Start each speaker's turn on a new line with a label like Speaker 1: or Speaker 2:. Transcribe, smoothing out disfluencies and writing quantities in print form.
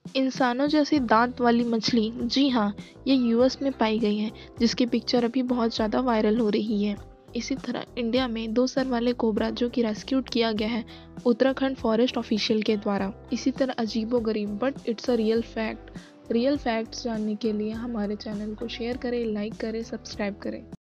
Speaker 1: इंसानों जैसी दांत वाली मछली, जी हाँ, ये यूएस में पाई गई है, जिसकी पिक्चर अभी बहुत ज़्यादा वायरल हो रही है। इसी तरह इंडिया में 2 सर वाले कोबरा जो कि रेस्क्यूड किया गया है उत्तराखंड फॉरेस्ट ऑफिशियल के द्वारा। इसी तरह अजीबोगरीब but it's a real fact. Real facts जानने के लिए हमारे चैनल को शेयर करें, लाइक करें, सब्सक्राइब करें।